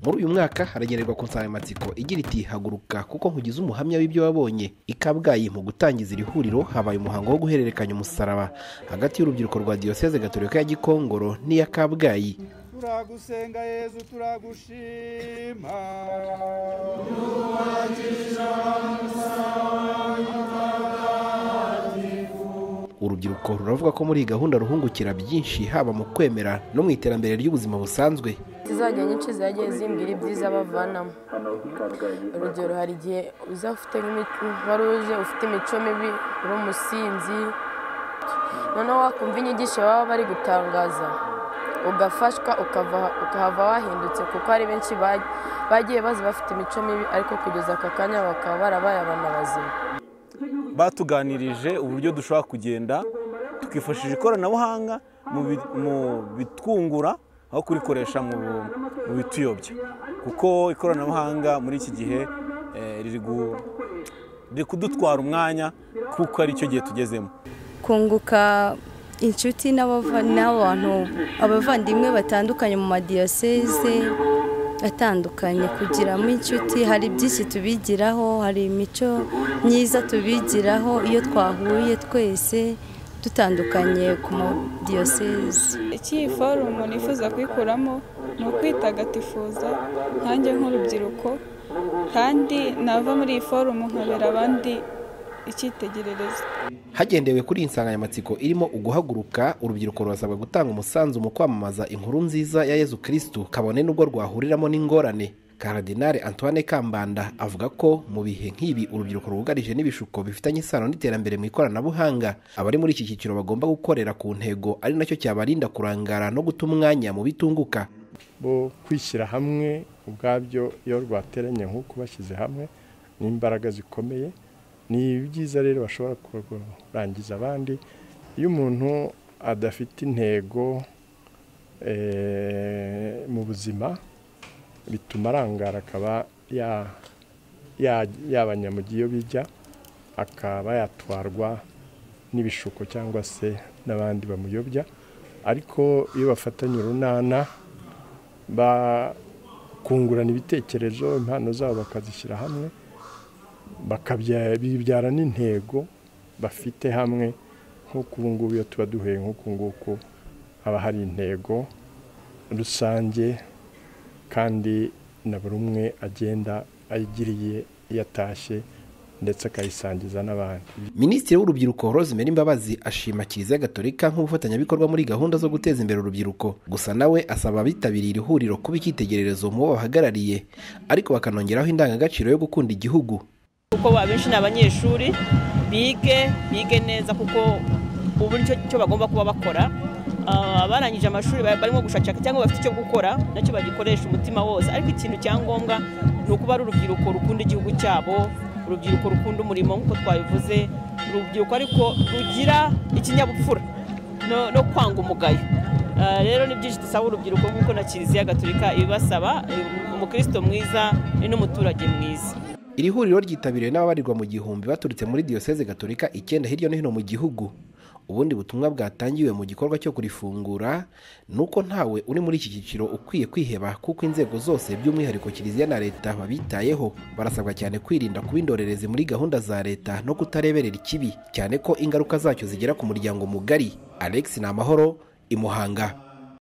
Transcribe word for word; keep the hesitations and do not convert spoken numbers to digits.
Muri uyu mwaka haragererwa ku nsanganyamatsiko igira iti haguruka kuko nkugize umuhamya w'ibyo wabonye. I Kabgayi mu gutangiza iri huriro habaye umuhango wo guhererekanya umusaraba hagati y'urubyiruko rwa Diyoseze Gatolika ya Gikongoro n'iya Kabgayi. Turagusenga Yezu turagushima. Urubyiruko ruravuga ko muri gahunda ruhungukira byinshi haba mu kwemera no mu iterambere ry'ubuzima busanzwe. Zizajya nyinshi zagiye zimbwira ibyiza bavanamo. Urugero hari igihe uza ufite nk'imico ufite imico mibi uri umusinzi, noneho wakumva inyigisho baba bari gutangaza ugafashwa ukahava wahindutse, kuko hari benshi bagiye bazi bafite imico mibi ariko kugeza aka kanya bakaba barabaye abana bazima. Batuganirije uburyo dushobora kugenda tukifashisha ikoranabuhanga mu bitwungura aho kurikoresha mu bituyobya, kuko ikoranabuhanga muri iki gihe riri kudutwara umwanya kuko ari cyo gihe tugezemo. Kunguka inshuti n'abantu abavandimwe batandukanye mu madiyoseze atandukanye, kugiramo inshuti hari byinshi tubigiraho, hari imico myiza tubigiraho iyo twahuye twese dutandukanye ku madiyoseze. Iki forumu nifuza kwikuramo ni ukwitagatifuza nkanjye nk'urubyiruko, kandi nava muri iyi forumu nkabera abandi icyitegererezo. Hagendewe kuri iyi nsanganyamatsiko irimo uguhaguruka, urubyiruko rurasabwa gutanga umusanzu mu kwamamaza inkuru nziza ya Yezu Kristo kabone n'ubwo rwahuriramo n'ingorane. Karadinali Antoine Kambanda avuga ko mu bihe nk'ibi urubyiruko rugarije n'ibishuko bifitanye isano n'iterambere mu ikoranabuhanga, abari muri iki cyiciro bagomba gukorera ku ntego ari nacyo cyabarinda kurangara no guta umwanya mu bitunguka. Bo kwishyira hamwe ubwabyo iyo rwateranye nk'uko bashyize hamwe n'imbaraga zikomeye, ni byiza rero bashobora kurangiza abandi. Iyo umuntu adafite intego mu buzima bituma arangara, akaba yabanyamugiye iyo bijya, akaba yatwarwa n'ibishuko cyangwa se n'abandi bamuyobya. Ariko iyo bafatanye urunana bakungurana ibitekerezo, impano zabo bakazishyira hamwe, bakabyara n'intego bafite hamwe, nk'uko ubu ngubu iyo tuba duhuye nk'uku nguku haba hari intego rusange kandi na buri umwe agenda ayigiriye yatashye ndetse akayisangiza n'abandi. Minisitiri w'urubyiruko Rosemary Mbabazi ashima Kiliziya Gatolika nk'ubufatanyabikorwa muri gahunda zo guteza imbere urubyiruko. Gusa nawe asaba abitabiriye iri huriro kuba icyitegererezo mu bo bahagarariye, ariko bakanongeraho indangagaciro yo gukunda igihugu. Kuko abenshi ni abanyeshuri bige bige neza, kuko ubu nicyo bagomba kuba bakora. Abarangije amashuri barimo gushaka cyangwa bafite icyo gukora nacyo bagikoresha umutima wose, ariko ikintu cyangombwa ni ukuba ari urubyiruko rukunda igihugu cyabo, urubyiruko rukunda umurimo nk'uko twabivuze, urubyiruko ariko rugira ikinyabupfura no kwanga umugayo. Rero ni byinshi dusaba urubyiruko nk'uko na Kiliziya Gatolika ibasaba, umukristo mwiza n'umuturage mwiza. Iri huriro ryitabiriwe n'ababarirwa mu gihumbi baturutse muri Diyoseze Gatolika icyenda hirya no hino mu gihugu. Ubundi butumwa bwatangiwe mu gikorwa cyo kurifungura nuko ntawe uri muri iki cyiciro ukwiye kwiheba, kuko inzego zose by'umwihariko Kiliziya na leta babitayeho. Barasabwa cyane kwirinda kuba indorerezi muri gahunda za leta no kutareberera ikibi, cyane ko ingaruka zacyo zigera ku muryango mugari. Alex Namahoro, I Muhanga.